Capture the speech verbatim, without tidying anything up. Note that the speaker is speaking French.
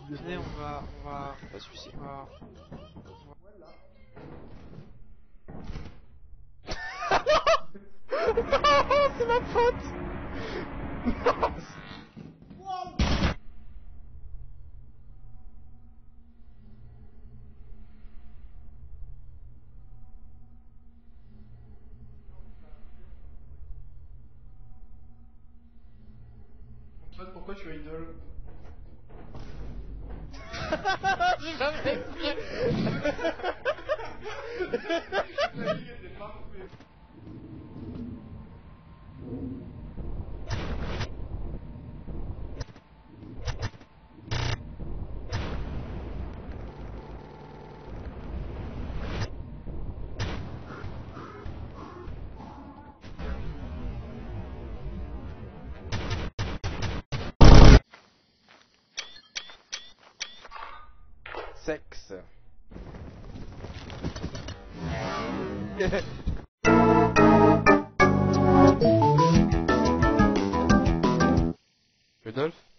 Venez, on va, on va, Pas de soucis. on va... Non, c'est ma faute. Non. En fait, pourquoi tu as idole? J'ai jamais cru. Sexe. Rudolf?